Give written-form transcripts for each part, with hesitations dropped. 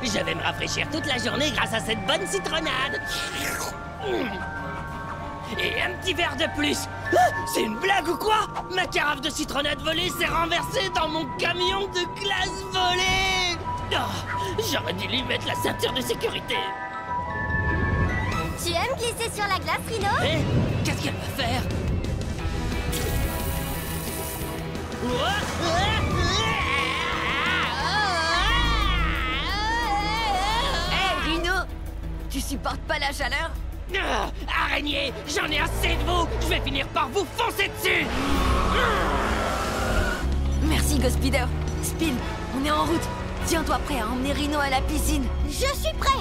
Je vais me rafraîchir toute la journée grâce à cette bonne citronnade. Et un petit verre de plus. Ah, c'est une blague ou quoi? Ma carafe de citronnade volée s'est renversée dans mon camion de glace volée. Oh, j'aurais dû lui mettre la ceinture de sécurité. Tu aimes glisser sur la glace, Rhino? Eh, qu'est-ce qu'elle va faire? Hé, Rhino! Tu supportes pas la chaleur? Ah, araignée, j'en ai assez de vous. Je vais finir par vous foncer dessus. Merci, Ghost Speeder. Spill, on est en route. Tiens-toi prêt à emmener Rhino à la piscine. Je suis prêt!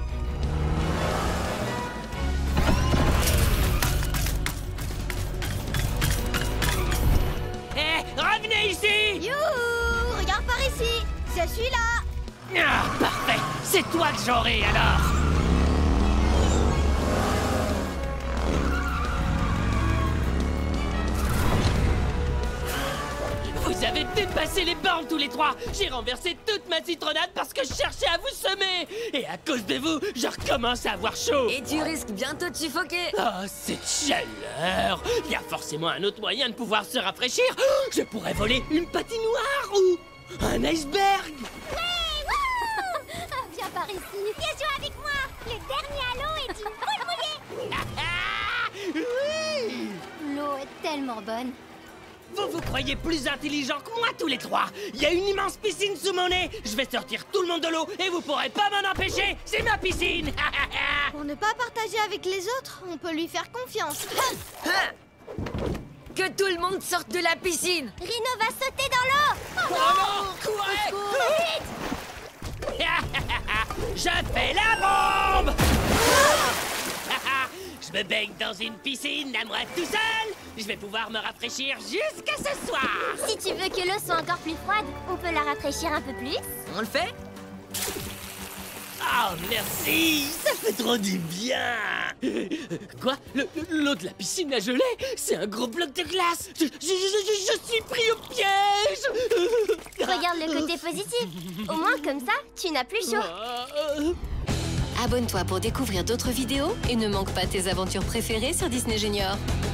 Eh, revenez ici. Youhou! Regarde par ici! Je suis là! Ah, parfait. C'est toi que j'aurai alors. Vous avez dépassé les bornes tous les trois. J'ai renversé toute ma citronnade parce que je cherchais à vous semer. Et à cause de vous, je recommence à avoir chaud. Et tu risques bientôt de suffoquer. Oh, cette chaleur! Il y a forcément un autre moyen de pouvoir se rafraîchir. Je pourrais voler une patinoire ou un iceberg. Viens par ici! Viens jouer avec moi! Le dernier à l'eau est une boule mouillée! Oui! L'eau est tellement bonne! Vous croyez plus intelligent que moi tous les trois. Il y a une immense piscine sous mon nez. Je vais sortir tout le monde de l'eau et vous pourrez pas m'en empêcher. C'est ma piscine. Pour ne pas partager avec les autres, on peut lui faire confiance. Que tout le monde sorte de la piscine. Rhino va sauter dans l'eau! Oh non, courez! Je fais la bombe. Je me baigne dans une piscine à moi tout seul. Je vais pouvoir me rafraîchir jusqu'à ce soir. Si tu veux que l'eau soit encore plus froide, on peut la rafraîchir un peu plus. On le fait? Oh, merci. Ça fait trop du bien. Quoi? L'eau de la piscine a gelé? C'est un gros bloc de glace. Je suis pris au piège. Regarde le côté positif. Au moins, comme ça, tu n'as plus chaud. Abonne-toi pour découvrir d'autres vidéos et ne manque pas tes aventures préférées sur Disney Junior.